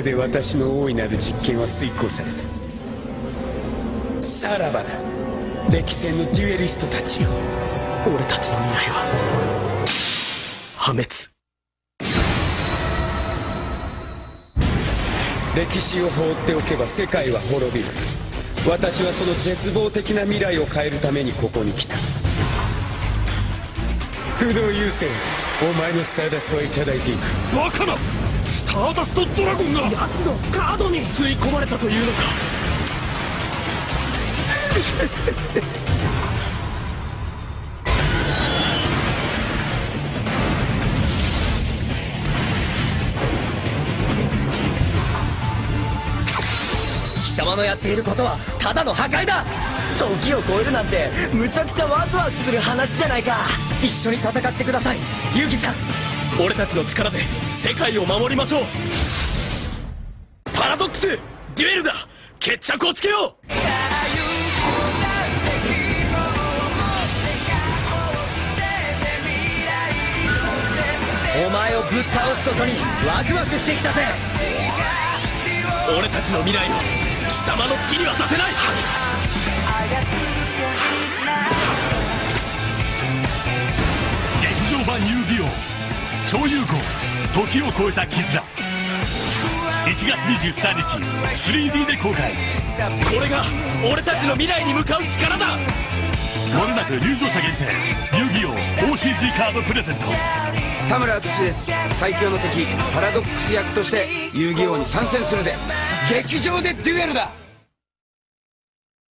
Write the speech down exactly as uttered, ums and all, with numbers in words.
れで私の大いなる実験は遂行された。さらばだ、歴戦のデュエリストたちよ。 俺たちの未来は破滅。 歴史を放っておけば世界は滅びる。私はその絶望的な未来を変えるためにここに来た。不動優先、お前のスターダストはいただいていく。 バカな！スターダストドラゴンが奴のカードに吸い込まれたというのか。貴様のやっていることはただの破壊だ。時を超えるなんてむちゃくちゃワクワクする話じゃないか。一緒に戦ってください、ユギちゃん。俺たちの力で世界を守りましょう。パラドックス、デュエルだ。決着をつけよう。お前をぶっ倒すことにワクワクしてきたぜ。俺たちの未来を貴様の好きにはさせない。 劇場版遊戯王超融合時を超えた絆、いちがつにじゅうさんにち スリーディー で公開。 これが俺たちの未来に向かう力だ。 もれなく入場者限定遊戯王 オーシージー カードプレゼント。 田村淳です。最強の敵パラドックス役として遊戯王に参戦するぜ。劇場でデュエルだ。